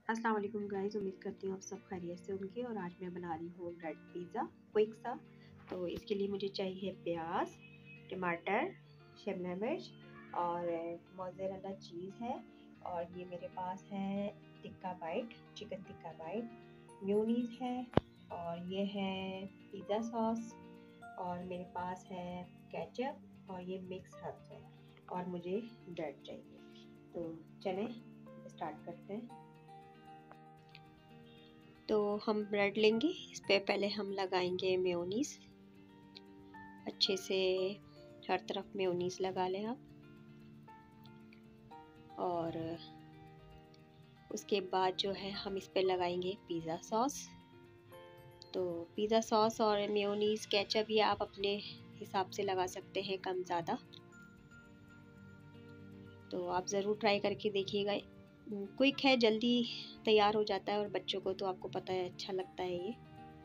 अस्सलाम वालेकुम गाइस, उम्मीद करती हूँ आप सब खैरियत से होंगे। और आज मैं बना रही हूँ ब्रेड पिज़्ज़ा क्विक सा। तो इसके लिए मुझे चाहिए प्याज, टमाटर, शिमला मिर्च और मोज़रेला चीज़ है। और ये मेरे पास है tikka bite, chicken tikka bite, mayonnaise है और ये है पिज़्ज़ा सॉस और मेरे पास है केचप और ये मिक्स हर्ब्स है और मुझे ब्रेड चाहिए। तो चलें स्टार्ट करते हैं। तो हम ब्रेड लेंगे, इस पर पहले हम लगाएंगे मेयोनीज़। अच्छे से हर तरफ मेयोनीज़ लगा लें आप। और उसके बाद जो है हम इस पर लगाएंगे पिज़्ज़ा सॉस। तो पिज़्ज़ा सॉस और मेयोनीज़ केचप ये आप अपने हिसाब से लगा सकते हैं, कम ज़्यादा। तो आप ज़रूर ट्राई करके देखिएगा। क्विक है, जल्दी तैयार हो जाता है और बच्चों को तो आपको पता है अच्छा लगता है ये।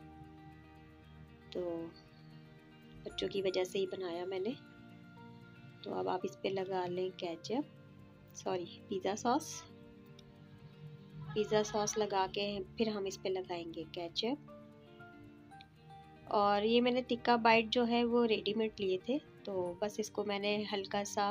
तो बच्चों की वजह से ही बनाया मैंने। तो अब आप इस पे लगा लें पिज़्ज़ा सॉस। पिज़्ज़ा सॉस लगा के फिर हम इस पे लगाएंगे केचप। और ये मैंने टिक्का बाइट जो है वो रेडीमेड लिए थे, तो बस इसको मैंने हल्का सा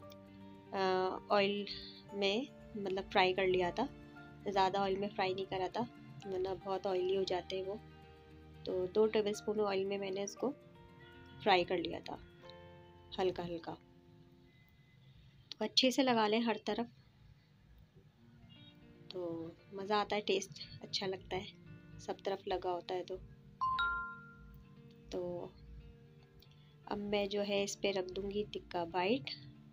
ऑयल में मतलब फ्राई कर लिया था। ज़्यादा ऑयल में फ्राई नहीं करा था वरना बहुत ऑयली हो जाते हैं वो। तो 2 टेबलस्पून ऑयल में मैंने इसको फ्राई कर लिया था हल्का हल्का। तो अच्छे से लगा लें हर तरफ, तो मज़ा आता है, टेस्ट अच्छा लगता है सब तरफ लगा होता है। तो अब मैं जो है इस पे रख दूँगी टिक्का बाइट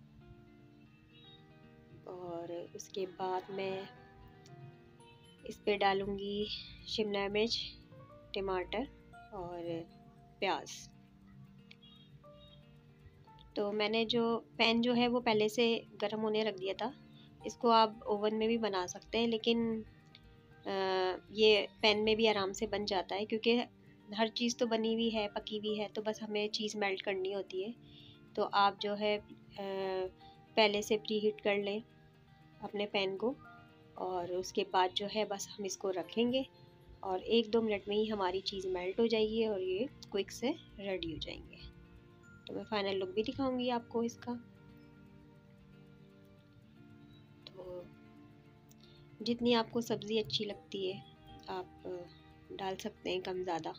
और उसके बाद मैं इस पे डालूँगी शिमला मिर्च, टमाटर और प्याज। तो मैंने जो पैन जो है वो पहले से गर्म होने रख दिया था। इसको आप ओवन में भी बना सकते हैं, लेकिन ये पैन में भी आराम से बन जाता है क्योंकि हर चीज़ तो बनी हुई है, पकी हुई है, तो बस हमें चीज़ मेल्ट करनी होती है। तो आप जो है पहले से प्री हीट कर लें अपने पैन को और उसके बाद जो है बस हम इसको रखेंगे और 1-2 मिनट में ही हमारी चीज़ मेल्ट हो जाएगी और ये क्विक से रेडी हो जाएंगे। तो मैं फाइनल लुक भी दिखाऊंगी आपको इसका। तो जितनी आपको सब्ज़ी अच्छी लगती है आप डाल सकते हैं, कम ज़्यादा।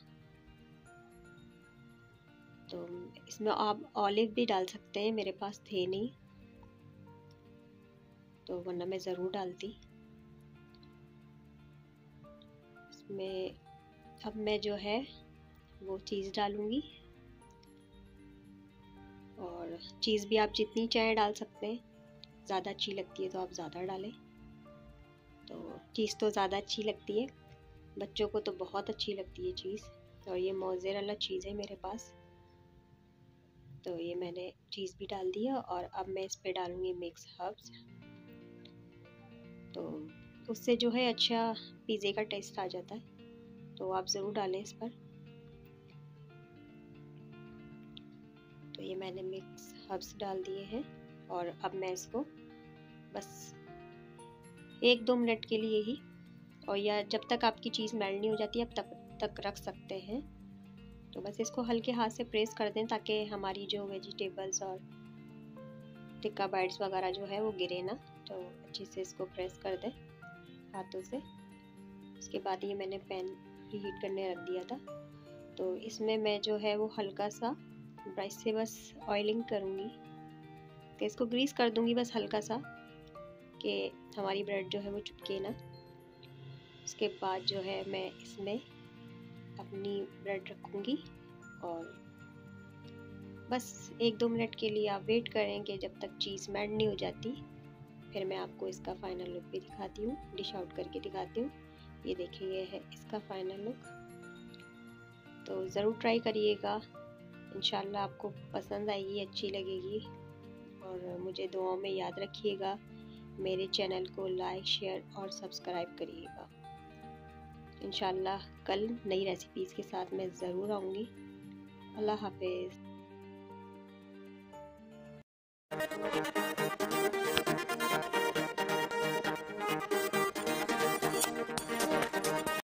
तो इसमें आप ऑलिव भी डाल सकते हैं, मेरे पास थे नहीं तो वरना मैं ज़रूर डालती इसमें। अब मैं जो है वो चीज़ डालूँगी और चीज़ भी आप जितनी चाहे डाल सकते हैं। ज़्यादा अच्छी लगती है तो आप ज़्यादा डालें। तो चीज़ तो ज़्यादा अच्छी लगती है, बच्चों को तो बहुत अच्छी लगती है चीज़। और ये मोज़रेला चीज़ है मेरे पास, तो ये मैंने चीज़ भी डाल दी है। और अब मैं इस पर डालूँगी मिक्स हर्ब्स, तो उससे जो है अच्छा पिज़्ज़े का टेस्ट आ जाता है। तो आप ज़रूर डालें इस पर। तो ये मैंने मिक्स हर्ब्स डाल दिए हैं और अब मैं इसको बस 1-2 मिनट के लिए ही, और या जब तक आपकी चीज़ मेल्ट नहीं हो जाती अब तक रख सकते हैं। तो बस इसको हल्के हाथ से प्रेस कर दें ताकि हमारी जो वेजिटेबल्स और टिक्का बाइट्स वगैरह जो है वो गिरे ना। तो अच्छे से इसको प्रेस कर दें हाथों से। उसके बाद ये मैंने पैन हीट करने रख दिया था, तो इसमें मैं जो है वो हल्का सा ब्रश से बस ऑयलिंग करूँगी, तो इसको ग्रीस कर दूँगी बस हल्का सा कि हमारी ब्रेड जो है वो चिपके ना। उसके बाद जो है मैं इसमें अपनी ब्रेड रखूँगी और बस 1-2 मिनट के लिए आप वेट करेंगे जब तक चीज़ मेल्ट नहीं हो जाती। फिर मैं आपको इसका फ़ाइनल लुक भी दिखाती हूँ, डिश आउट करके दिखाती हूँ। ये देखिए, ये है इसका फ़ाइनल लुक। तो ज़रूर ट्राई करिएगा, इंशाल्लाह आपको पसंद आएगी, अच्छी लगेगी। और मुझे दुआओं में याद रखिएगा। मेरे चैनल को लाइक, शेयर और सब्सक्राइब करिएगा। इंशाल्लाह कल नई रेसिपीज़ के साथ मैं ज़रूर आऊँगी। अल्लाह हाफ़िज़।